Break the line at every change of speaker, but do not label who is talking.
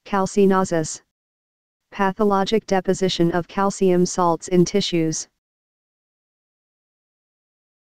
Calcinosis. Pathologic deposition of calcium salts in tissues.